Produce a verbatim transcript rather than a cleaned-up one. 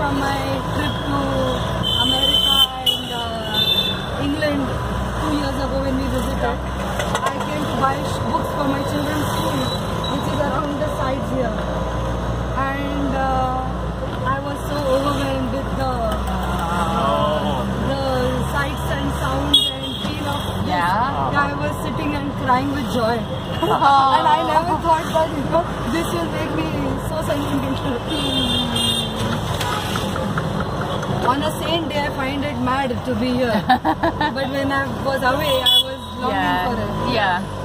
from my trip to America and uh, England two years ago when we visited. I came to buy books for my children's school, which is around the sides here. And uh, I was so overwhelmed with the, uh, the sights and sounds and feel of this. Yeah. I was sitting and crying with joy. And I never thought that, you know, this will make me so sentimental. On a same day, I find it mad to be here. But when I was away, I was longing Yeah. for it. Yeah.